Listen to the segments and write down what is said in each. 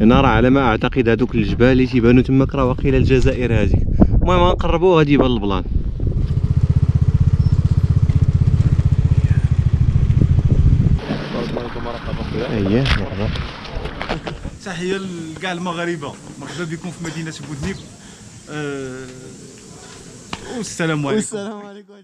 هنا راه على ما اعتقد هذوك الجبال اللي تيبانوا تماك راه واقيلا الجزائر هذيك. المهم غنقربوا غادي يبان البلان. اييه مرحبا. تحية لكاع المغاربة، مرحبا بكم في مدينة بوذنيك. والسلام عليكم. والسلام عليكم.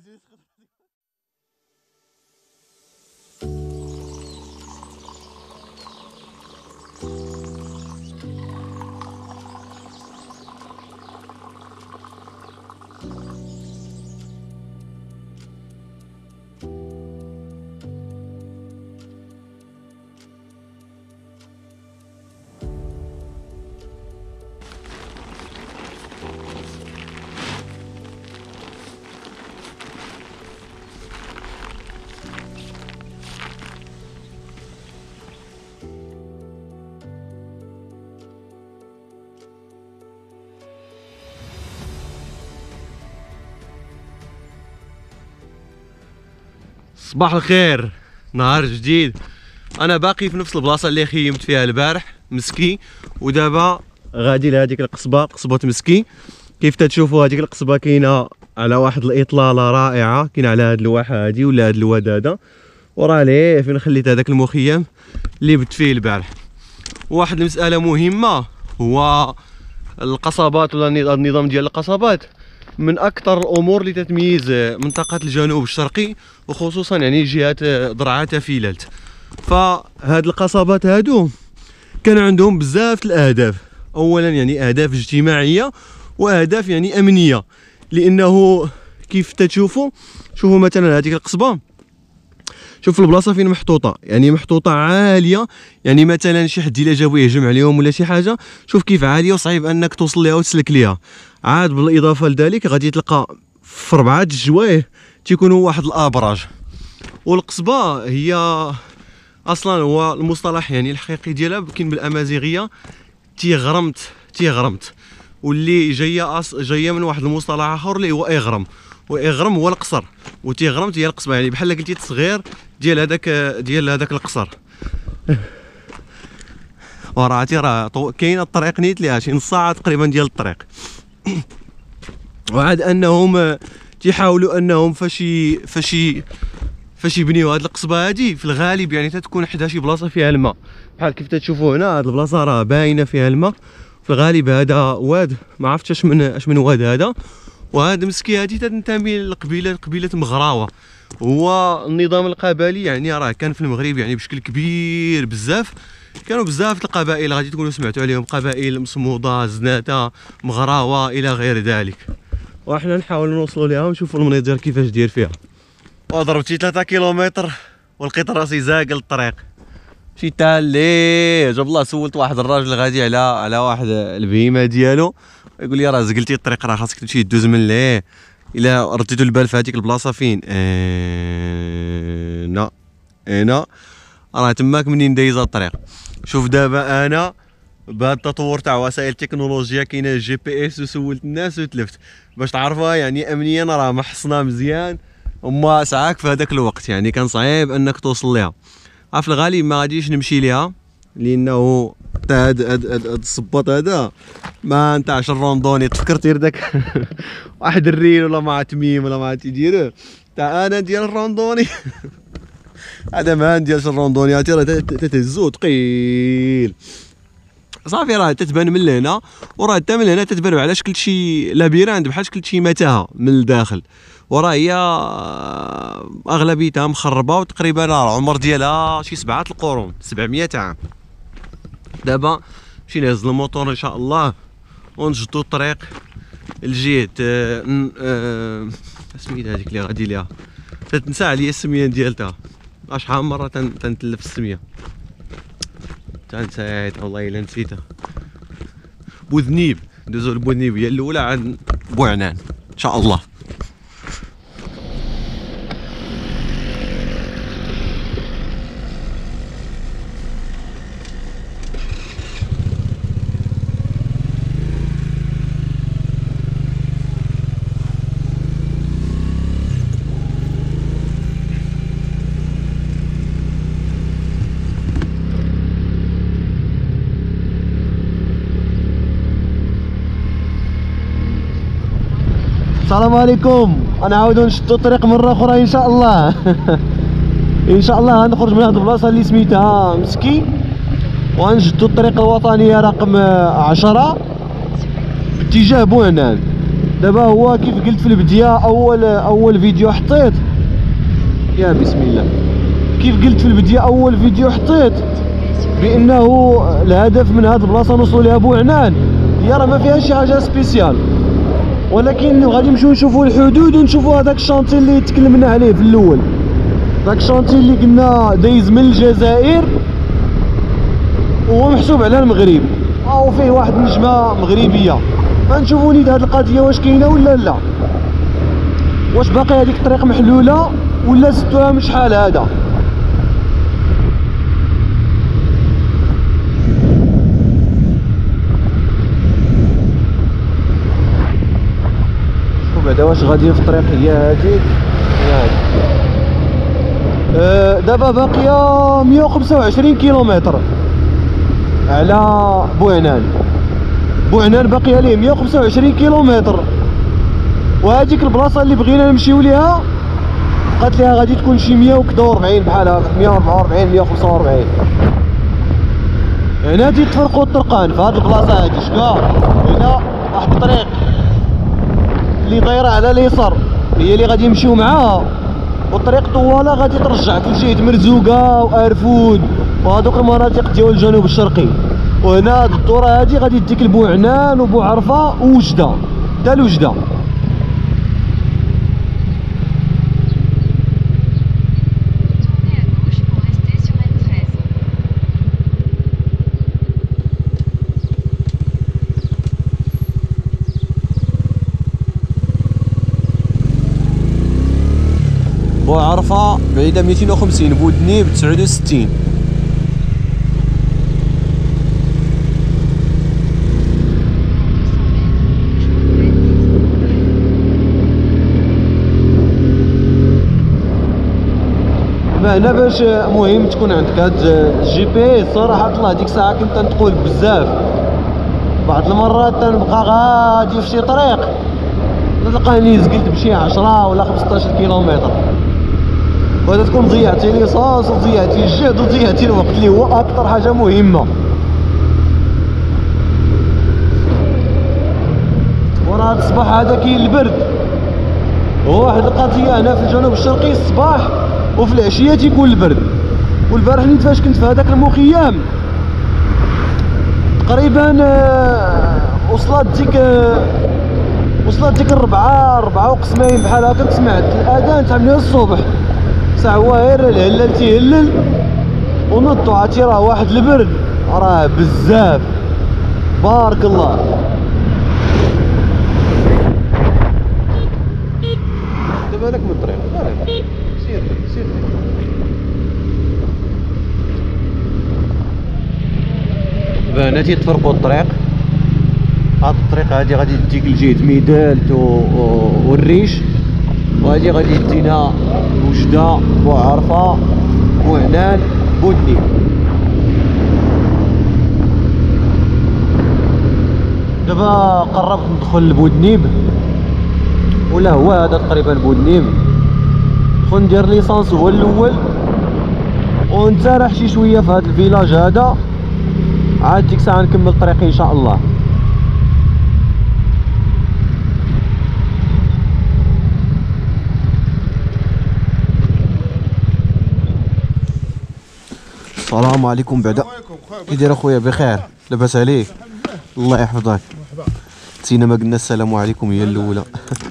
صباح الخير، نهار جديد. انا باقي في نفس البلاصه اللي خيمت فيها البارح مسكي، ودابا غادي لهذيك القصبه، قصبه مسكي. كيف تشوفوا هذيك القصبه كاينه على واحد الاطلاله رائعه، كاينه على هذه اللوحه هذه ولا هذا الواد هذا، وراه ليه فين خليت هذاك المخيم اللي بت فيه البارح. واحد المساله مهمه هو القصبات ولا النظام ديال القصبات من اكثر الامور اللي تتميز منطقه الجنوب الشرقي، وخصوصا يعني جهه ضرعه تفيلالت. فهاد القصبات هادو كان عندهم بزاف الاهداف. اولا يعني اهداف اجتماعيه واهداف يعني امنيه، لانه كيف تشوفوا شوفوا مثلا هذيك القصبه، شوف البلاصه فين محطوطه، يعني محطوطه عاليه، يعني مثلا شي حد الا جابو يهجم عليهم ولا شي حاجه، شوف كيف عاليه وصعيب انك توصل ليها وتسلك ليها. عاد بالاضافه لذلك غادي تلقى في 4 الجوايه تيكونوا واحد الابراج. والقصبه هي اصلا هو المصطلح يعني الحقيقي ديالها كاين بالامازيغيه تيغرمت، واللي جايه من واحد المصطلح اخر اللي هو اغرم، واغرم هو القصر، وتيغرمت هي القصبه، يعني بحال قلتي التصغير ديال هذاك القصر. وراه كاينه الطريق نيت ليها شي نص ساعه تقريبا ديال الطريق. وعاد انهم تيحاولوا انهم فاش يبنيو هاد القصبه هادي في الغالب يعني تتكون حدا شي بلاصه فيها الماء، بحال كيف تشوفوا هنا هاد البلاصه راه باينه فيها الماء. في الغالب هذا واد، ما عرفتش اش من واد هذا. وهذا مسكي هادي تنتمي لقبيله مغراوه. هو النظام القبلي يعني راه كان في المغرب يعني بشكل كبير بزاف، كانوا بزاف القبائل غادي تكونوا سمعتوا عليهم، قبائل مصموده، زناته، مغراوه الى غير ذلك. وحنا نحاولوا نوصلوا ليها ونشوفوا المناظر كيفاش داير فيها. وضربتي 3 كيلومتر ولقيت راسي زاقل الطريق، مشيت تالي جاب الله. سولت واحد الراجل غادي على واحد البهيمه ديالو، يقول لي راه زقلتي الطريق، راه خاصك تمشي دوز من ليه. الا رديتو البال في هذيك البلاصه فين هنا راه تماك منين دايزه الطريق. شوف دابا انا بهذا التطور تاع وسائل التكنولوجيا كاينه الجي بي اس، وسولت الناس وتلفت باش تعرفها يعني امنيا راه محصنه مزيان. وما ساعاك في هذاك الوقت يعني كان صعيب انك توصل ليها. في الغالب ما غاديش نمشي ليها، لانه هاد الصباط هذا ما نتاعش الروندوني. تفكرتي داك واحد الريل ولا مع تميم ولا مع تيديرو تاع انا ديال الروندوني هذا ما نديرش الروندوني، راه تتهزو ثقيل صافي. راه تتبان من هنا، وراه حتى من هنا تتبان على شكل شي لابيراند، بحال شكل شي متاهه من الداخل. وراه هي اغلبيتها مخربه، وتقريبا العمر ديالها شي 7 القرون، 700 عام. دابا مشي نهز الموتور ان شاء الله ونجدو الطريق لجهه سميت هذيك اللي غادي ليها، تنسى عليا السميه ديالتها، شحال من مره تنتلف السميه، تنسيت والله الا نسيتها. بوذنيب، ندوزو لبوذنيب هي الاولى، عاد بوعنان ان شاء الله. السلام عليكم. غنعاودو نشدو الطريق مرة أخرى إن شاء الله. إن شاء الله غنخرج من هاد البلاصة اللي سميتها مسكي وغنشدو الطريق الوطنية رقم 10 باتجاه بوعنان. دابا هو كيف قلت في البداية أول فيديو حطيت، يا بسم الله، كيف قلت في البداية أول فيديو حطيت بأنه الهدف من هاد البلاصة نوصلو ليها بوعنان هي راه ما فيها شي حاجة سبيسيال، ولكن غادي نمشيو نشوفوا الحدود ونشوفوا هذاك الشانتي اللي تكلمنا عليه في الاول، داك الشانتي اللي قلنا دايز من الجزائر وهو محسوب على المغرب او فيه واحد النجمه مغربيه. فنشوفوا نيت هذه القضيه واش كاينه ولا لا، واش باقي هذيك الطريق محلوله ولا سدوها من شحال هذا. بعدا واش غادي في الطريق هي هاديك دابا باقيه 125 كيلومتر على بوعنان. بوعنان باقيه ليه 125 كيلومتر، وهاديك البلاصه اللي بغينا نمشيو ليها قالت ليها غادي تكون شي 140 بحال هكا، 144 145. هنا تيتفرقوا الطرقان في هاد البلاصه هادي. شكا هنا واحد الطريق اللي دايره على اليسار هي اللي غادي نمشيو معاها، والطريق طواله غادي ترجعك لجهه مرزوقه وارفود وهذوك المناطق ديال الجنوب الشرقي. وهنا هاد الدوره هادي غادي تديك لبوعنان وبوعرفه ووجده حتى لوجده. بوعرفة بعيدة 250، بودنيب 69. هنا باش مهم تكون عندك هاد الجي بي اس. صراحة الله ديك الساعة كنت تنقول بزاف، بعض المرات تنبقى غادي في شي طريق تلقاني زقلت بشي 10 ولا 15 كيلومتر، وهذا تكون ضيعتي ليسانس وضيعتي الجهد وضيعتي الوقت اللي هو اكثر حاجه مهمه. وراه هذا الصباح هذا كاين البرد، وهو واحد القضيه هنا في الجنوب الشرقي الصباح وفي العشيه تيكون البرد. والبارح نيت فاش كنت في هذاك المخيم تقريبا وصلت ديك الربعة وقسمين بحال هكا، سمعت الاذان تاع من الصبح ساعة هو غير الهلال تيهلل ونضو عرفتي راه واحد البرد راه بزاف بارك الله. دابا لك من الطريق سير دابا هنا تيتفرقوا الطريق. هاد الطريق هادي غادي تديك لجهة ميدالت والريش، وهادي غادي يدينا وجدة بوعرفة بوعنان بودنيب. دابا قربت ندخل لبودنيب ولا هو هذا تقريبا بودنيب. ندخل ندير ليسانس هو الاول ونتسرح شي شويه في هذا الفيلاج هذا، عاد ديك الساعه نكمل الطريق ان شاء الله. السلام عليكم. بعدا كي داير اخويا؟ بخير لاباس عليك؟ الله يحفظك. نسينا ما قلنا السلام عليكم هي الاولى.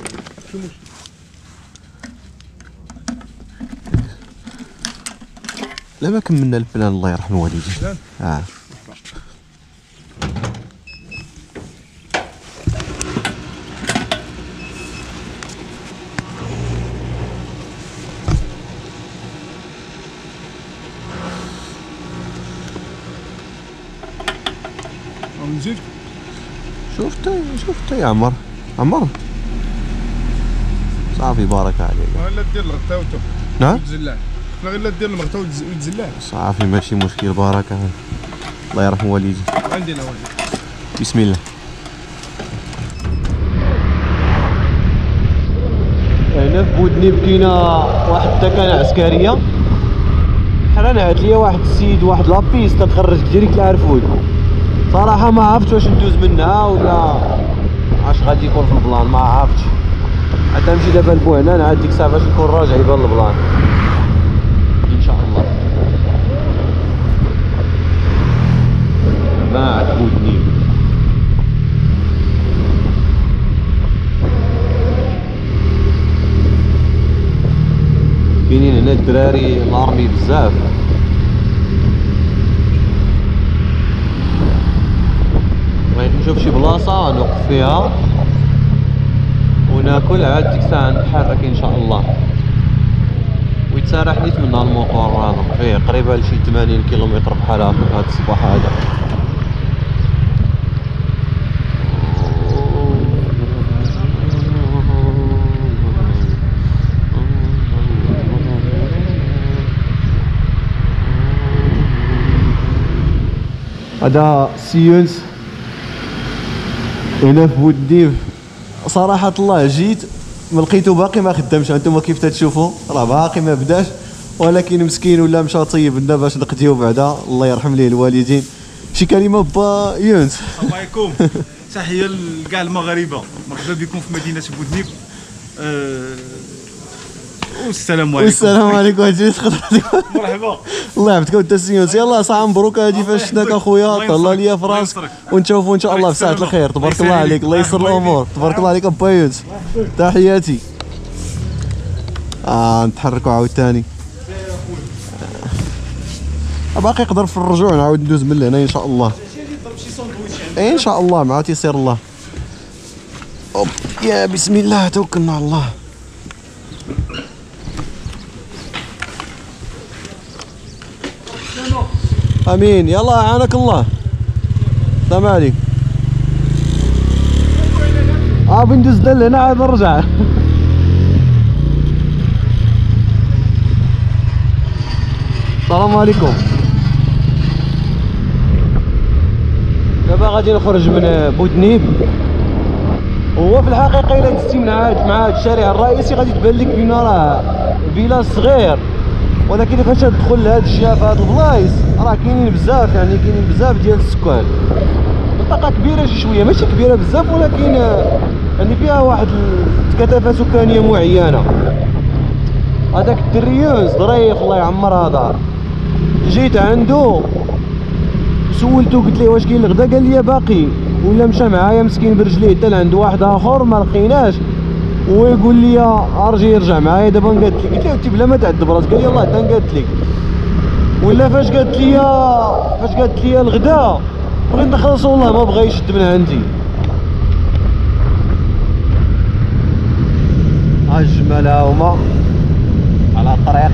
لا ما كملنا البلان الله يرحم والديك. نزيد شفت يا عمر صافي بارك عليك. ولا دير الغطاء وتو نعم وتزلع، غير دير الغطاء وتزلع صافي ماشي مشكل بارك عليك. الله يرحم والديك. عندي انا والدي. بسم الله. هنا في بودنيب كاينه واحد التكانه عسكريه. حنا نعت ليا واحد السيد واحد لابيس تخرج ديريكت العرفود. صراحه ما عرفتش واش ندوز منها ولا اش غادي يكون في البلان، ما عرفتش. عاد نمشي دابا لبوعنان عاد ديك الساعه فاش نكون راجع يبان البلان ان شاء الله. باعت بودنيب. كاينين هنا الدراري الارمي بزاف. بغيت نشوف شي بلاصه نوقف فيها وناكل، عاد ديك الساعه نتحرك ان شاء الله. ويتسارح نيت من الموطور هذا فيه قريبه لشي 80 كيلومتر بحال هكا هذا الصباح هذا. هذا سيونس هنا في بودنيب. صراحة الله جيت ما لقيتو باقي ما خدامش. هانتوما كيف تتشوفوا راه باقي ما بداش، ولكن مسكين ولا مشى طيب لنا باش نقضيو بعدا. الله يرحم ليه الوالدين. شي كلمة با يونس؟ السلام عليكم، تحية لكاع المغاربة، مرحبا بكم في مدينة بودنيب. والسلام عليكم. والسلام عليكم. مرحبا. الله يعافيك انت السيونس. يلاه صحه مبروك هادي فاش شفناك اخويا. طلع ليا في راسك ونشوفوا ان شاء الله في ساعه الخير. تبارك الله عليك، الله يسر الامور. تبارك الله عليك ابا يونس. تحياتي. نتحركوا عاوتاني. باقي نقدر في الرجوع نعاود ندوز من هنا ان شاء الله. ان شاء الله مع تيسير الله. اوب يا بسم الله توكلنا على الله. امين. يلا اعانك الله. السلام عليكم. بندوز هنا عاد نرجع. السلام عليكم. دابا غادي نخرج من بودنيب. هو في الحقيقه الا دزتي من مع الشارع الرئيسي غادي تبان لك بين راه فيلا صغير، ولكن فاش تدخل لهاد الشيء في هاد البلايص راه كاينين بزاف، يعني كاينين بزاف ديال السكان. منطقه كبيره شي شويه، ماشي كبيره بزاف ولكن يعني فيها واحد الكثافه سكانيه معينه. هذاك الدري يونس ظريف الله يعمر هذا، جيت عنده سولتو قلت ليه واش كاين الغدا، قال لي باقي، ولا مشى معايا مسكين برجليه حتى لعند واحد اخر ما لقيناش، ويقول لي ارجي يرجع معايا دابا نقادت لك. قلت له انت بلا ما تعذب راسك، قال لي يلاه حتى نقادت لك. ولا فاش قالت لي الغدا بغيت نخلص والله ما بغا يشد من عندي. ها الجمال ها هما على الطريق.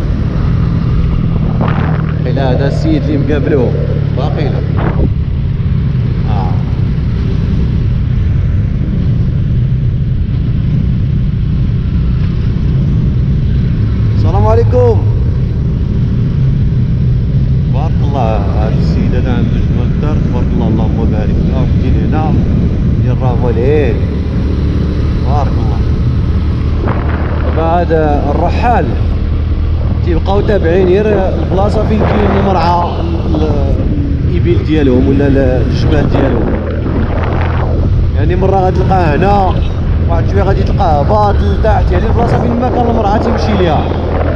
لا هذا السيد اللي مقابلوه باقي له. السلام عليكم. تبارك الله. هذا السيد هذا عنده جمال الدار تبارك الله، اللهم بارك له. جينا هنا ديال الرافولين تبارك الله. هذا الرحال تيبقاو تابعين غير البلاصه فين كاين المرعى الابل ديالهم ولا الجمال ديالهم. يعني مره غتلقاه هنا، واحد شويه غادي تلقاه هباط لتحت، يعني البلاصه فين ما كان المرعى تيمشي ليها.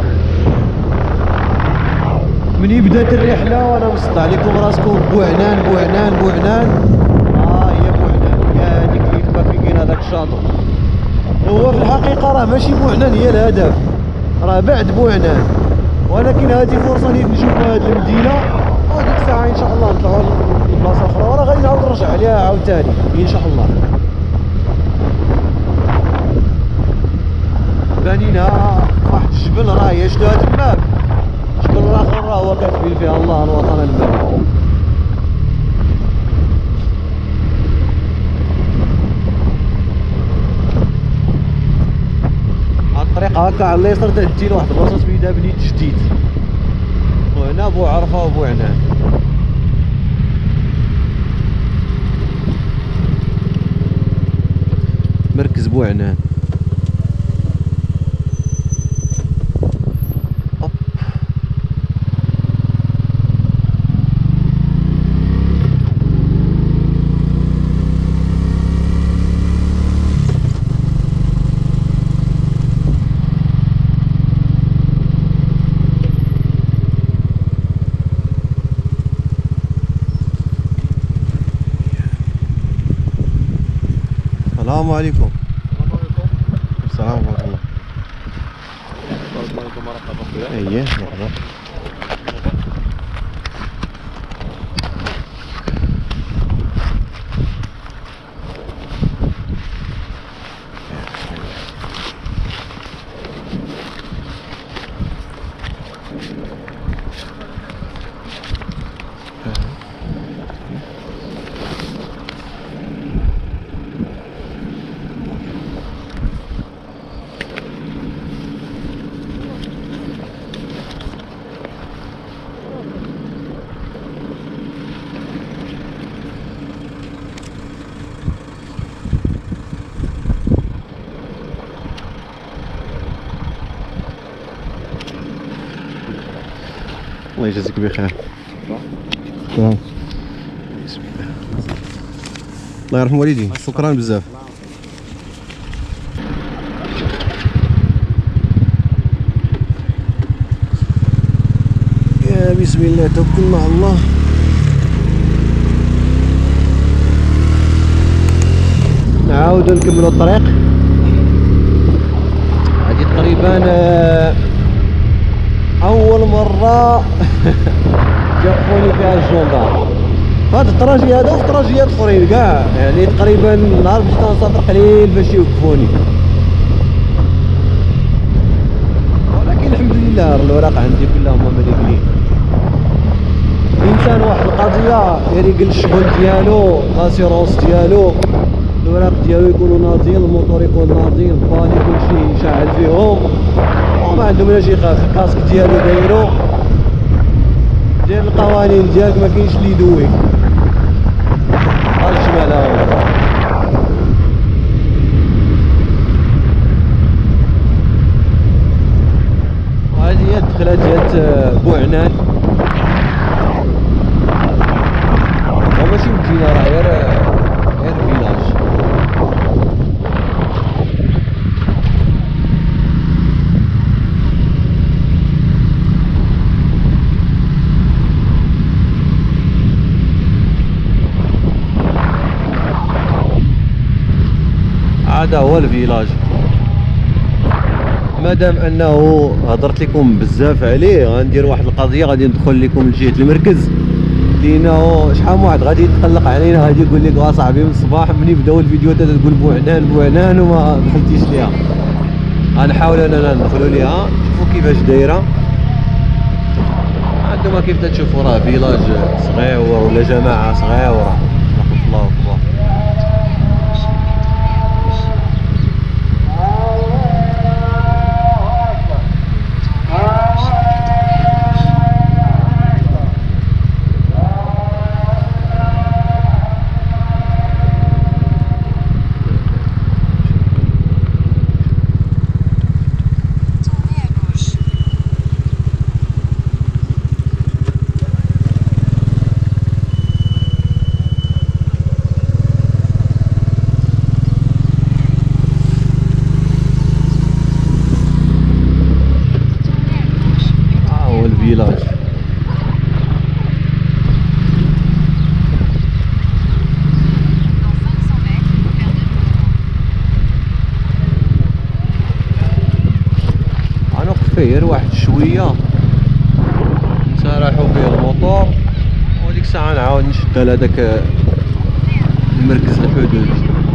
من بدات الرحله وانا مصدع لكم راسكم بوعنان بوعنان بوعنان. هي بوعنان، هي هذيك اللي تبقى فين كاين هذاك الشاطئ. هو في الحقيقه راه ماشي بوعنان هي الهدف، راه بعد بوعنان، ولكن هذه فرصه نيت نشوفوا هذه المدينه وديك الساعه ان شاء الله نطلعوا لبلاصه اخرى وراه غادي نعاود نرجع عليها عاوتاني ان شاء الله. بانينا واحد الجبل راه هي شتوها تماك، الجبل الاخر راه هو كاتبين فيها الله الوطن الملك. الطريق هكا على اليسار تدي لواحد البلاصه سميتها بنيت جديد، وهنا بو عرفه وبو عنان. مركز بو عنان. السلام عليكم. السلام ورحمة الله. اييه مرحبا. الله يجازيك بخير. تمام. بسم الله. الله يرحم والديك. شكرا بزاف. يا بسم الله توكلنا على الله. نعاودو نكملو الطريق. هادي تقريبا اول مره جابوني فيها الجندار. فهاد الطراجي هذا وفي طراجيات اخرين كاع، يعني تقريبا نهار بديت نسافر قليل باش يوقفوني، ولكن الحمد لله الوراق عندي كلها هما مريقلين. الانسان واحد القضيه يريقل الشغل ديالو، لاسيرونس ديالو، الوراق ديالو يكونوا ناضيين، الموتور يكون ناضي، البالي كلشي شاعل فيهم، وما عندهم لا شي خاف. الكاسك ديالو دايرو، دير القوانين ديالك، ما كاينش اللي يدويك. الجمال هاهو. هذه هي الدخله ديال بوعنان، وماشي مدينه، راه غير فيلاج. هذا هو الفيلاج. مادام انه هضرت لكم بزاف عليه، غندير واحد القضيه، غادي ندخل لكم لجهه المركز، لانه شحال من واحد غادي يتقلق علينا، غادي يقول لك اصاحبي من الصباح ملي بداو الفيديوهات تقول بوعنان بوعنان وما دخلتيش ليها. غنحاول اننا ندخلوا ليها نشوفوا كيفاش دايره. عندما كيف تشوفوا راه فيلاج صغير ولا جماعه صغيره. الله اكبر. الفيلاج غنوقف فيه غير واحد شويه نسرحو فيه الموتور، وديك الساعه نعاود نشد على داك المركز الحدود.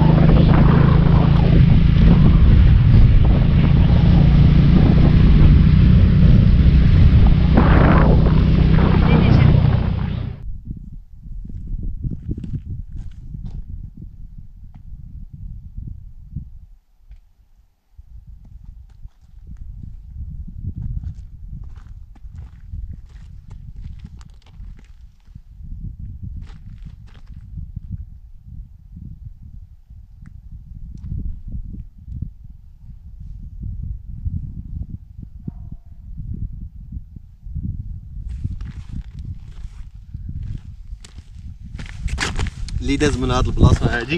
اللي داز من هاد البلاصه هادي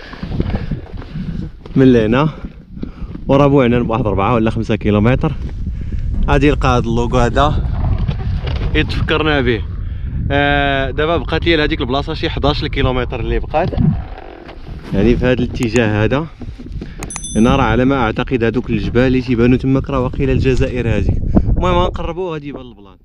من لهنا ورا بوعنان بواحد 4 ولا 5 كيلومتر، غادي يلقى هاد اللوغو هذا يتفكرنا به. دابا بقات لي لهاديك البلاصه شي 11 كيلومتر اللي بقات، يعني في هذا الاتجاه هذا. هنا راه على ما اعتقد هذوك الجبال اللي تيبانو تماك راه واقيلا الجزائر هذه. المهم غنقربوا غادي يبان البلان.